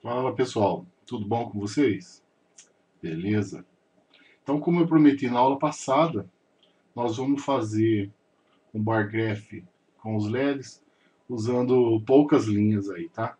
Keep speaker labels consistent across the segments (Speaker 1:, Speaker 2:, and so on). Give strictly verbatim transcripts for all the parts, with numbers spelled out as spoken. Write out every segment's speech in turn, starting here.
Speaker 1: Fala pessoal, tudo bom com vocês? Beleza? Então, como eu prometi na aula passada, nós vamos fazer um bar graph com os L E Ds usando poucas linhas aí, tá?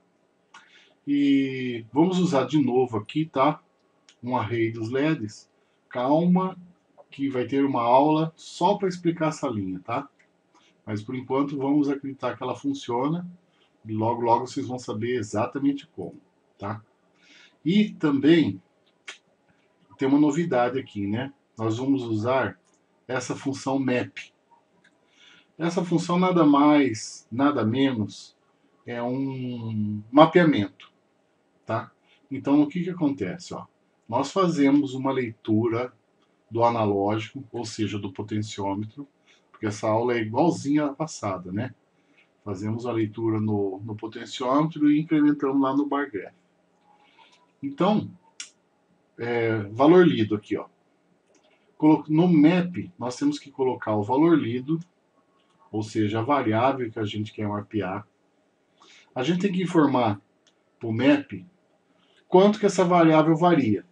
Speaker 1: E vamos usar de novo aqui, tá? Um array dos L E Ds. Calma, que vai ter uma aula só para explicar essa linha, tá? Mas por enquanto vamos acreditar que ela funciona e logo logo vocês vão saber exatamente como, tá? E também tem uma novidade aqui, né? Nós vamos usar essa função map. Essa função nada mais, nada menos é um mapeamento, tá? Então o que que acontece, ó? Nós fazemos uma leitura do analógico, ou seja, do potenciômetro, porque essa aula é igualzinha à passada, né? Fazemos a leitura no, no potenciômetro e incrementamos lá no bar graph. Então, é, valor lido aqui, ó. No map, nós temos que colocar o valor lido, ou seja, a variável que a gente quer mapear. A gente tem que informar para o map quanto que essa variável varia.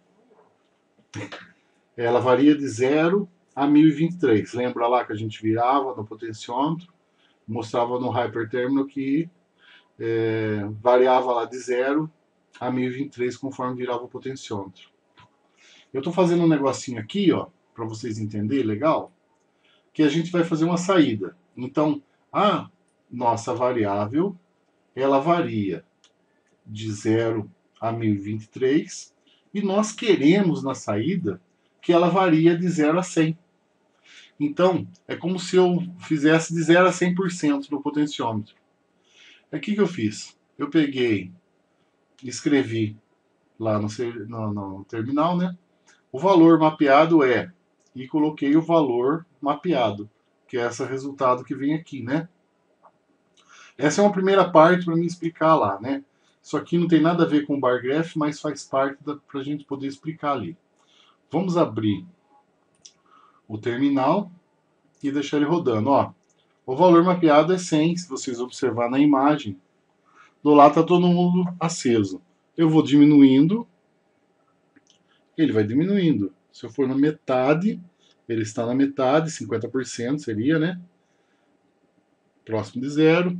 Speaker 1: Ela varia de zero a mil e vinte e três. Lembra lá que a gente virava no potenciômetro, mostrava no hyperterminal que é, variava lá de zero a mil e vinte e três conforme virava o potenciômetro. Eu estou fazendo um negocinho aqui, ó, para vocês entenderem, legal, que a gente vai fazer uma saída. Então, a nossa variável, ela varia de zero a mil e vinte e três e nós queremos na saída que ela varia de zero a cem. Então, é como se eu fizesse de zero a cem por cento no potenciômetro. O que, que eu fiz? Eu peguei, escrevi lá no, no, no terminal, né? O valor mapeado é, e coloquei o valor mapeado, que é esse resultado que vem aqui, né? Essa é uma primeira parte para me explicar lá, né? Isso aqui não tem nada a ver com o bar graph, mas faz parte para a gente poder explicar ali. Vamos abrir o terminal e deixar ele rodando. Ó, o valor mapeado é cem, se vocês observar na imagem. Do lado está todo mundo aceso. Eu vou diminuindo, ele vai diminuindo. Se eu for na metade, ele está na metade, cinquenta por cento seria, né? Próximo de zero,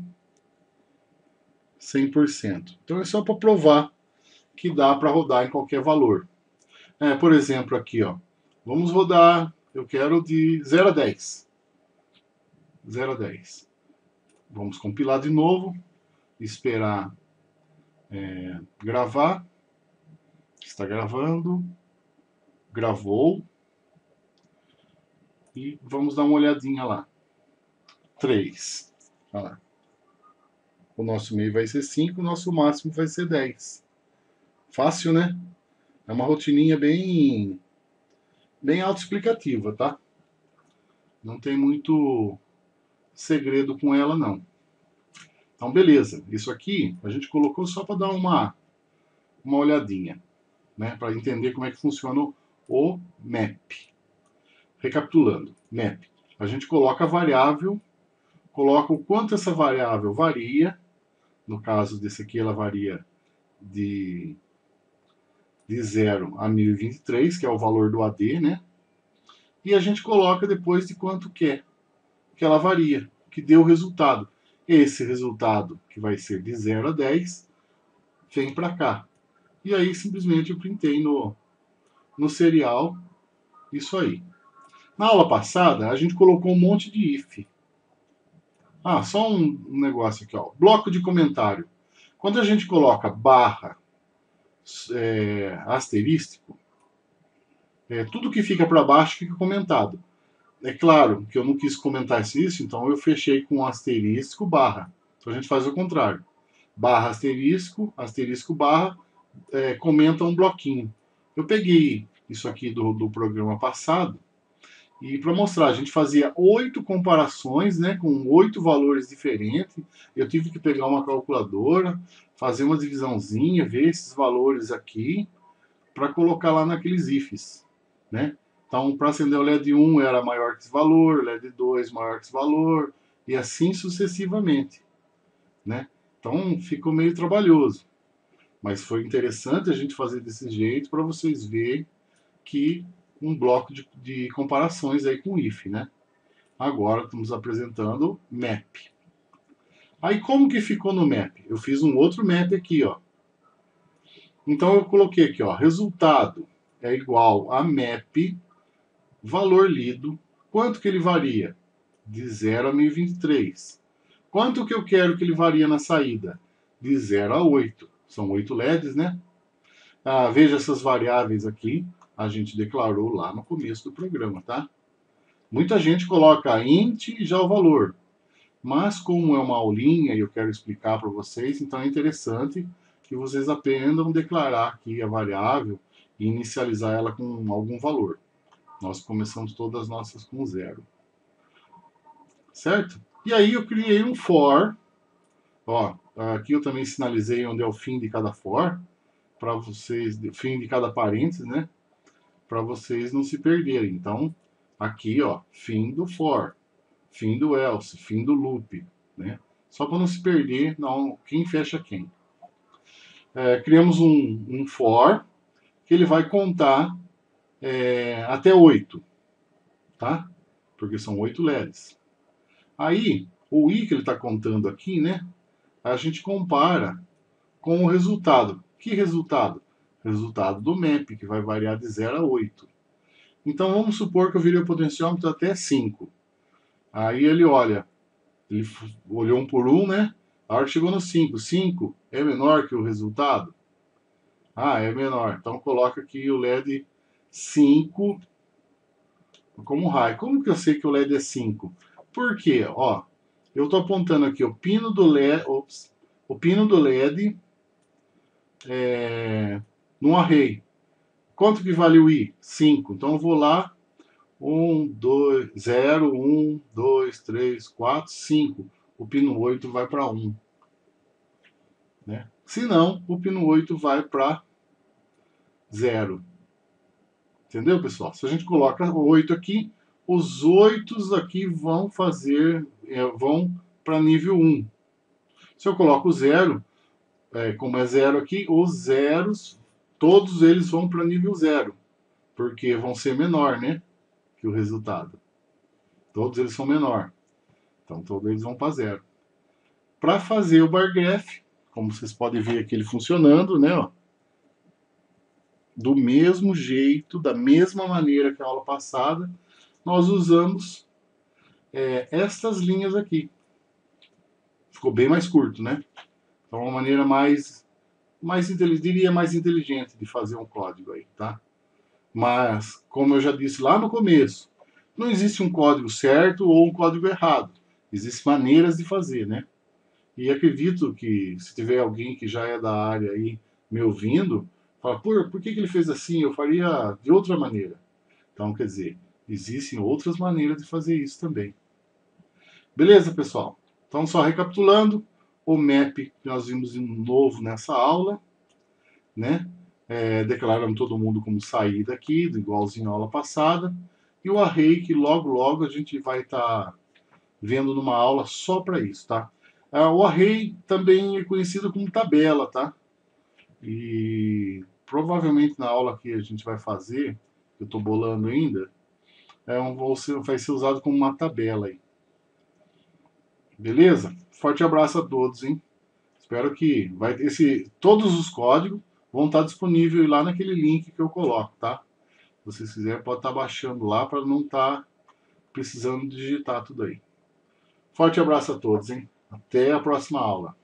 Speaker 1: cem por cento. Então é só para provar que dá para rodar em qualquer valor. É, por exemplo, aqui, ó, vamos rodar, eu quero de zero a dez. zero a dez. Vamos compilar de novo, esperar é, gravar. Está gravando, gravou. E vamos dar uma olhadinha lá. três. Olha lá. O nosso meio vai ser cinco, o nosso máximo vai ser dez. Fácil, né? É uma rotininha bem, bem autoexplicativa, tá? Não tem muito segredo com ela, não. Então, beleza. Isso aqui a gente colocou só para dar uma, uma olhadinha, né? Para entender como é que funciona o map. Recapitulando, map. A gente coloca a variável, coloca o quanto essa variável varia. No caso desse aqui, ela varia de, de zero a mil e vinte e três, que é o valor do A D, né? E a gente coloca depois de quanto quer que ela varia, que deu o resultado. Esse resultado, que vai ser de zero a dez, vem para cá. E aí simplesmente eu printei no, no serial isso aí. Na aula passada, a gente colocou um monte de if. Ah, só um, um negócio aqui, ó. Bloco de comentário. Quando a gente coloca barra é, asterístico, é, tudo que fica para baixo fica comentado. É claro que eu não quis comentar isso, então eu fechei com asterisco barra. Então a gente faz o contrário. Barra asterisco, asterisco barra, é, comenta um bloquinho. Eu peguei isso aqui do, do programa passado e para mostrar, a gente fazia oito comparações, né, com oito valores diferentes. Eu tive que pegar uma calculadora, fazer uma divisãozinha, ver esses valores aqui, para colocar lá naqueles ifs, né? Então, para acender o L E D um era maior que esse valor, L E D dois maior que esse valor, e assim sucessivamente, né? Então, ficou meio trabalhoso. Mas foi interessante a gente fazer desse jeito para vocês verem que um bloco de, de comparações aí com o if, né? Agora estamos apresentando map. Aí como que ficou no map? Eu fiz um outro map aqui, ó. Então eu coloquei aqui, ó, resultado é igual a map, valor lido, quanto que ele varia? De zero a mil e vinte e três. Quanto que eu quero que ele varia na saída? De zero a oito. São oito L E Ds, né? Ah, veja essas variáveis aqui, a gente declarou lá no começo do programa, tá? Muita gente coloca int e já o valor. Mas como é uma aulinha e eu quero explicar para vocês, então é interessante que vocês aprendam a declarar aqui a variável e inicializar ela com algum valor. Nós começamos todas as nossas com zero. Certo? E aí eu criei um for. Ó, aqui eu também sinalizei onde é o fim de cada for, para vocês, fim de cada parênteses, né? Para vocês não se perderem. Então, aqui, ó, fim do for, fim do else, fim do loop, né? Só para não se perder, não, quem fecha quem. É, criamos um, um for que ele vai contar é, até oito, tá? Porque são oito L E Ds. Aí, o i que ele está contando aqui, né? A gente compara com o resultado. Que resultado? Resultado do map, que vai variar de zero a oito. Então vamos supor que eu virei o potenciômetro até cinco. Aí ele olha, ele olhou um por um, né? A hora que chegou no cinco, cinco é menor que o resultado? Ah, é menor. Então coloca aqui o L E D cinco como raio. Como que eu sei que o L E D é cinco? Por quê? Ó, eu estou apontando aqui o pino do L E D, ops, o pino do L E D é, num array. Quanto que vale o i? cinco. Então eu vou lá, um, dois, zero, um, dois, três, quatro, cinco. O pino oito vai para um. Né? Se não, o pino oito vai para zero. Entendeu, pessoal? Se a gente coloca oito aqui, os oito aqui vão fazer, é, vão para nível um. Se eu coloco zero, é, como é zero aqui, os zeros, todos eles vão para nível zero, porque vão ser menor, né, que o resultado. Todos eles são menor. Então, todos eles vão para zero. Para fazer o bar graph, como vocês podem ver aqui ele funcionando, né, ó, do mesmo jeito, da mesma maneira que a aula passada, nós usamos é, estas linhas aqui. Ficou bem mais curto, né? Então, uma maneira mais, mais diria mais inteligente de fazer um código aí, tá? Mas, como eu já disse lá no começo, não existe um código certo ou um código errado. Existem maneiras de fazer, né? E acredito que se tiver alguém que já é da área aí me ouvindo, fala, por, por que, que ele fez assim? Eu faria de outra maneira. Então, quer dizer, existem outras maneiras de fazer isso também. Beleza, pessoal? Então, só recapitulando, o map que nós vimos de novo nessa aula, né? É, declarando todo mundo como saída aqui, igualzinho à aula passada, e o array que logo, logo a gente vai estar tá vendo numa aula só para isso, tá? Ah, o array também é conhecido como tabela, tá? E provavelmente na aula que a gente vai fazer, que eu estou bolando ainda, é um, vai ser usado como uma tabela aí. Beleza? Forte abraço a todos, hein? Espero que vai esse todos os códigos vão estar disponíveis lá naquele link que eu coloco, tá? Se vocês quiserem, pode estar baixando lá para não estar precisando digitar tudo aí. Forte abraço a todos, hein? Até a próxima aula.